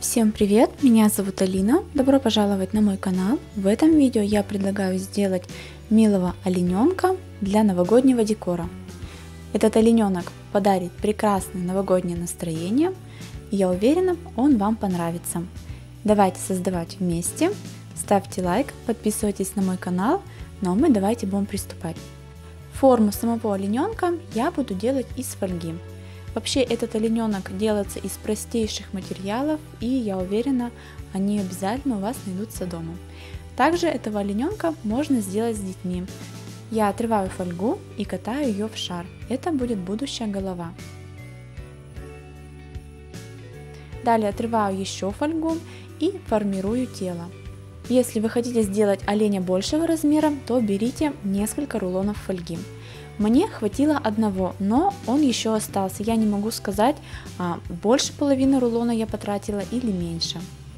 Всем привет, меня зовут Алина, добро пожаловать на мой канал. В этом видео я предлагаю сделать милого олененка для новогоднего декора. Этот олененок подарит прекрасное новогоднее настроение, и я уверена, он вам понравится. Давайте создавать вместе, ставьте лайк, подписывайтесь на мой канал, ну а мы давайте будем приступать. Форму самого олененка я буду делать из фольги. Вообще этот олененок делается из простейших материалов, и я уверена, они обязательно у вас найдутся дома. Также этого олененка можно сделать с детьми. Я отрываю фольгу и катаю ее в шар. Это будет будущая голова. Далее отрываю еще фольгу и формирую тело. Если вы хотите сделать оленя большего размера, то берите несколько рулонов фольги. Мне хватило одного, но он еще остался. Я не могу сказать, больше половины рулона я потратила или меньше.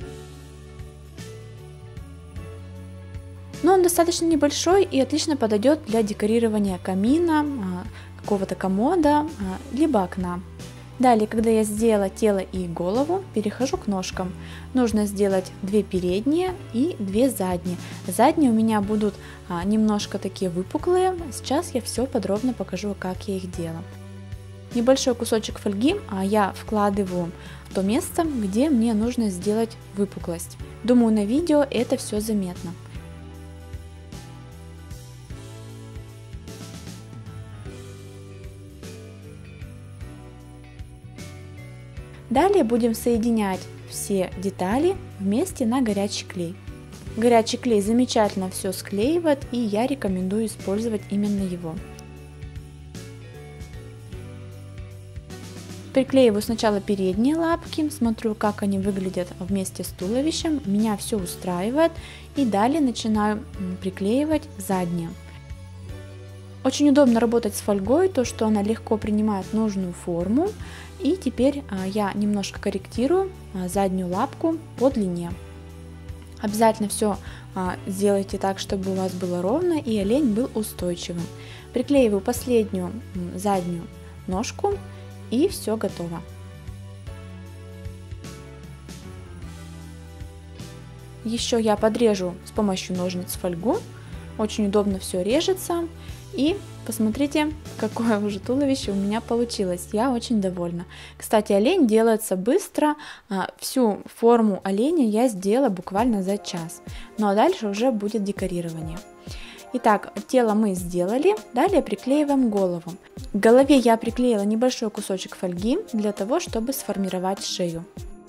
Но он достаточно небольшой и отлично подойдет для декорирования камина, какого-то комода, либо окна. Далее, когда я сделала тело и голову, перехожу к ножкам. Нужно сделать 2 передние и 2 задние. Задние у меня будут немножко такие выпуклые. Сейчас я все подробно покажу, как я их делаю. Небольшой кусочек фольги я вкладываю в то место, где мне нужно сделать выпуклость. Думаю, на видео это все заметно. Далее будем соединять все детали вместе на горячий клей. Горячий клей замечательно все склеивает, и я рекомендую использовать именно его. Приклеиваю сначала передние лапки, смотрю, как они выглядят вместе с туловищем. Меня все устраивает, и далее начинаю приклеивать задние. Очень удобно работать с фольгой, то что она легко принимает нужную форму. И теперь я немножко корректирую заднюю лапку по длине. Обязательно все сделайте так, чтобы у вас было ровно и олень был устойчивым. Приклеиваю последнюю заднюю ножку, и все готово. Еще я подрежу с помощью ножниц фольгу. Очень удобно все режется. И посмотрите, какое уже туловище у меня получилось. Я очень довольна. Кстати, олень делается быстро. Всю форму оленя я сделала буквально за час. Ну а дальше уже будет декорирование. Итак, тело мы сделали. Далее приклеиваем голову. К голове я приклеила небольшой кусочек фольги для того, чтобы сформировать шею.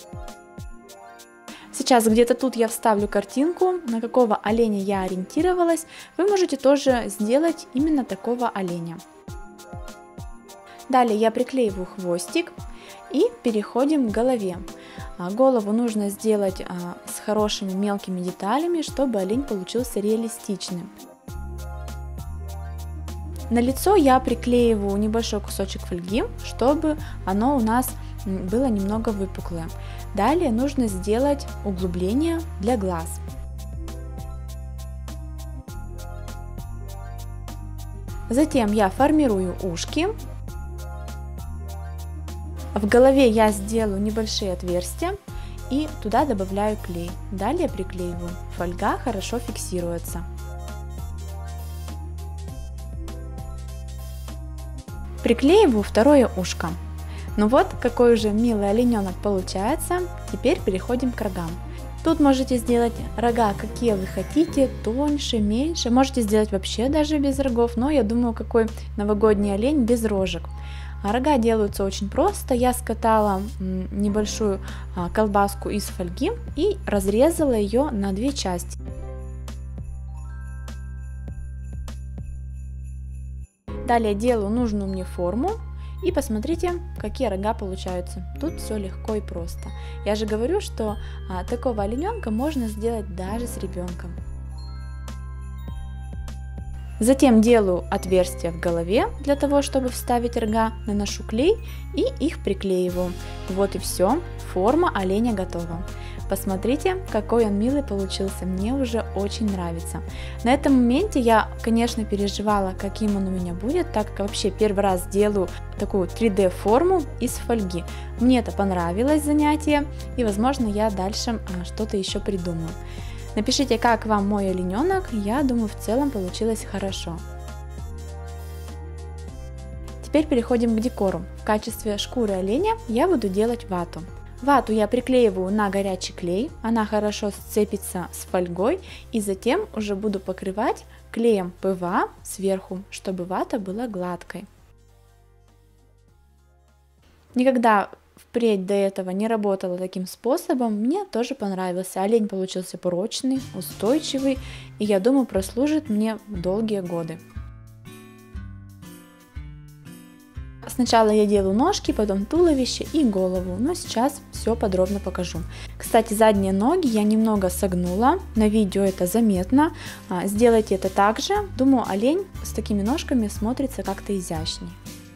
Сейчас где-то тут я вставлю картинку, на какого оленя я ориентировалась. Вы можете тоже сделать именно такого оленя. Далее я приклеиваю хвостик и переходим к голове. Голову нужно сделать с хорошими мелкими деталями, чтобы олень получился реалистичным. На лицо я приклеиваю небольшой кусочек фольги, чтобы оно у нас было немного выпуклое. Далее нужно сделать углубление для глаз. Затем я формирую ушки. В голове я сделаю небольшие отверстия и туда добавляю клей. Далее приклеиваю. Фольга хорошо фиксируется. Приклеиваю второе ушко. Ну вот, какой уже милый олененок получается. Теперь переходим к рогам. Тут можете сделать рога, какие вы хотите, тоньше, меньше. Можете сделать вообще даже без рогов, но я думаю, какой новогодний олень без рожек. Рога делаются очень просто. Я скатала небольшую колбаску из фольги и разрезала ее на 2 части. Далее делаю нужную мне форму. И посмотрите, какие рога получаются. Тут все легко и просто. Я же говорю, что такого олененка можно сделать даже с ребенком. Затем делаю отверстие в голове для того, чтобы вставить рога, наношу клей и их приклеиваю. Вот и все, форма оленя готова. Посмотрите, какой он милый получился, мне уже очень нравится. На этом моменте я, конечно, переживала, каким он у меня будет, так как вообще первый раз делаю такую 3D форму из фольги. Мне это понравилось занятие, и возможно я дальше что-то еще придумаю. Напишите, как вам мой олененок, я думаю, в целом получилось хорошо. Теперь переходим к декору. В качестве шкуры оленя я буду делать вату. Вату я приклеиваю на горячий клей, она хорошо сцепится с фольгой, и затем уже буду покрывать клеем ПВА сверху, чтобы вата была гладкой. Никогда впредь до этого не работала таким способом, мне тоже понравился. Олень получился прочный, устойчивый, и я думаю, прослужит мне долгие годы. Сначала я делаю ножки, потом туловище и голову, но сейчас все подробно покажу. Кстати, задние ноги я немного согнула, на видео это заметно, сделайте это также. Думаю, олень с такими ножками смотрится как-то изящнее.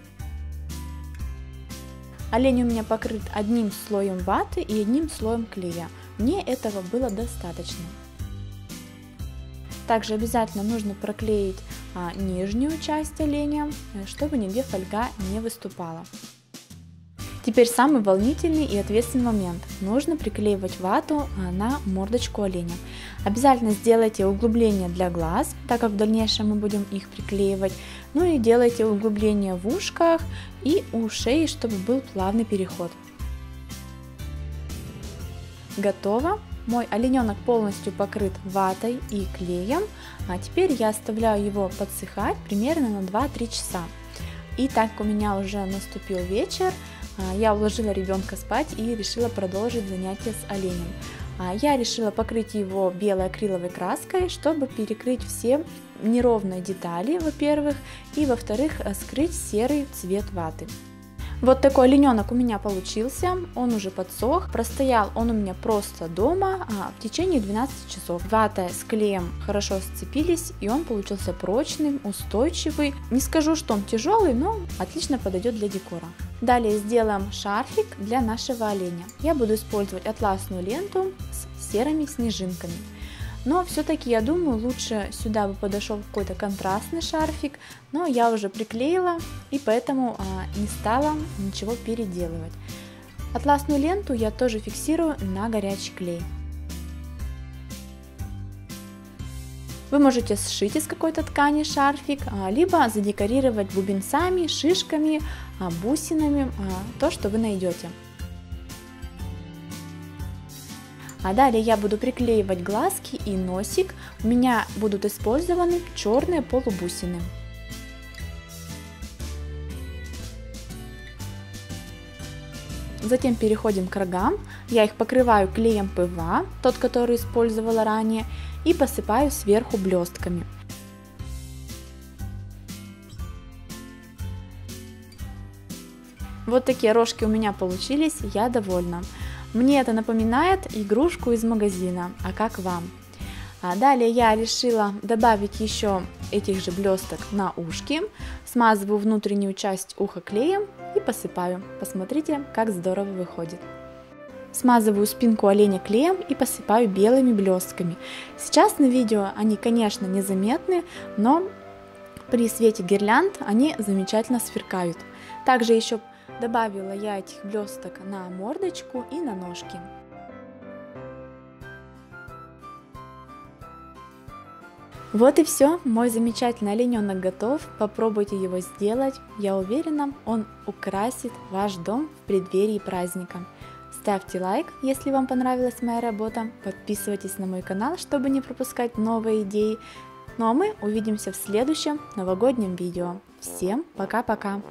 Олень у меня покрыт одним слоем ваты и одним слоем клея, мне этого было достаточно. Также обязательно нужно проклеить нижнюю часть оленя, чтобы нигде фольга не выступала. Теперь самый волнительный и ответственный момент. Нужно приклеивать вату на мордочку оленя. Обязательно сделайте углубление для глаз, так как в дальнейшем мы будем их приклеивать. Ну и делайте углубление в ушках и у шеи, чтобы был плавный переход. Готово. Мой олененок полностью покрыт ватой и клеем, а теперь я оставляю его подсыхать примерно на 2-3 часа. И так как у меня уже наступил вечер, я уложила ребенка спать и решила продолжить занятие с оленем. Я решила покрыть его белой акриловой краской, чтобы перекрыть все неровные детали, во-первых, и во-вторых, скрыть серый цвет ваты. Вот такой олененок у меня получился, он уже подсох, простоял он у меня просто дома в течение 12 часов. Вата с клеем хорошо сцепились, и он получился прочным, устойчивый. Не скажу, что он тяжелый, но отлично подойдет для декора. Далее сделаем шарфик для нашего оленя. Я буду использовать атласную ленту с серыми снежинками. Но все-таки я думаю, лучше сюда бы подошел какой-то контрастный шарфик, но я уже приклеила и поэтому не стала ничего переделывать. Атласную ленту я тоже фиксирую на горячий клей. Вы можете сшить из какой-то ткани шарфик, либо задекорировать бубенцами, шишками, бусинами, то, что вы найдете. А далее я буду приклеивать глазки и носик. У меня будут использованы черные полубусины. Затем переходим к рогам. Я их покрываю клеем ПВА, тот, который использовала ранее, и посыпаю сверху блестками. Вот такие рожки у меня получились, я довольна. Мне это напоминает игрушку из магазина, а как вам? Далее я решила добавить еще этих же блесток на ушки, смазываю внутреннюю часть уха клеем и посыпаю. Посмотрите, как здорово выходит. Смазываю спинку оленя клеем и посыпаю белыми блестками. Сейчас на видео они, конечно, незаметны, но при свете гирлянд они замечательно сверкают. Также еще добавила я этих блесток на мордочку и на ножки. Вот и все, мой замечательный олененок готов, попробуйте его сделать, я уверена, он украсит ваш дом в преддверии праздника. Ставьте лайк, если вам понравилась моя работа, подписывайтесь на мой канал, чтобы не пропускать новые идеи. Ну а мы увидимся в следующем новогоднем видео. Всем пока-пока!